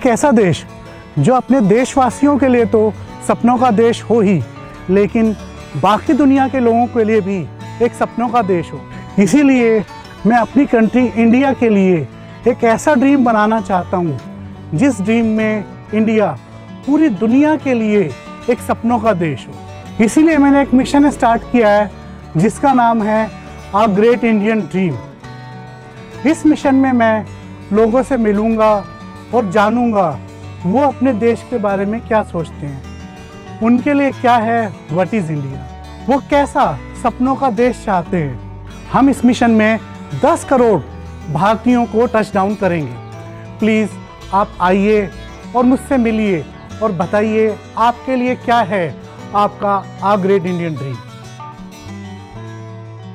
एक ऐसा देश जो अपने देशवासियों के लिए तो सपनों का देश हो ही, लेकिन बाकी दुनिया के लोगों के लिए भी एक सपनों का देश हो। इसीलिए मैं अपनी कंट्री इंडिया के लिए एक ऐसा ड्रीम बनाना चाहता हूँ जिस ड्रीम में इंडिया पूरी दुनिया के लिए एक सपनों का देश हो। इसीलिए मैंने एक मिशन स्टार्ट किया है जिसका नाम है आ ग्रेट इंडियन ड्रीम। इस मिशन में मैं लोगों से मिलूँगा और जानूँगा वो अपने देश के बारे में क्या सोचते हैं, उनके लिए क्या है व्हाट इज़ इंडिया, वो कैसा सपनों का देश चाहते हैं। हम इस मिशन में 10 करोड़ भारतीयों को टच डाउन करेंगे। प्लीज़ आप आइए और मुझसे मिलिए और बताइए आपके लिए क्या है आपका आ ग्रेट इंडियन ड्रीम।